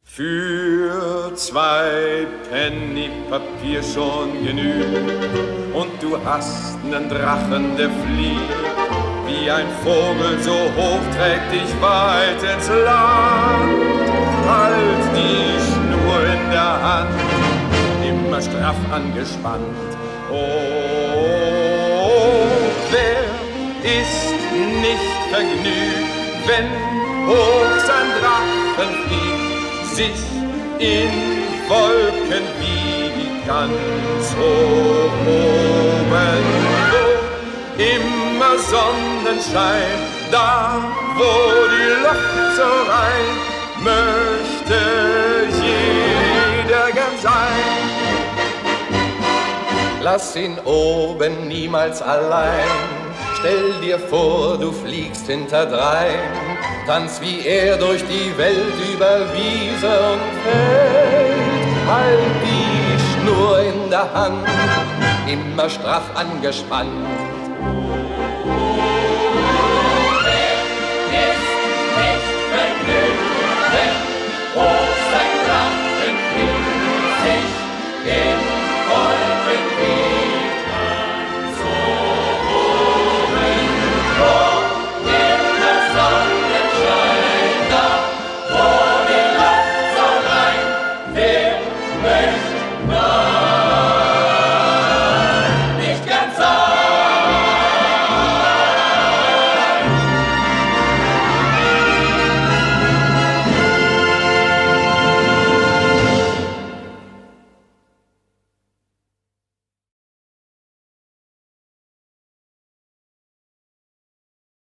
Für 2 Penny Papier schon genügt und du hast nen Drachen, der fliegt wie ein Vogel, so hoch trägt dich weit ins Land. Halt die Schnur in der Hand, immer straff angespannt. Oh, wer ist nicht vergnügt, wenn hoch sein Drachen fliegt, sich in Wolken wiegt, ganz hoch oben, wo immer Sonnenschein, da wo die Luft so rein, möchte jeder gern sein. Lass ihn oben niemals allein, stell dir vor, du fliegst hinterdrein, tanz wie er durch die Welt über Wiese und Feld. Halt die Schnur in der Hand, immer straff angespannt. Wer ist nicht vergnügt, wenn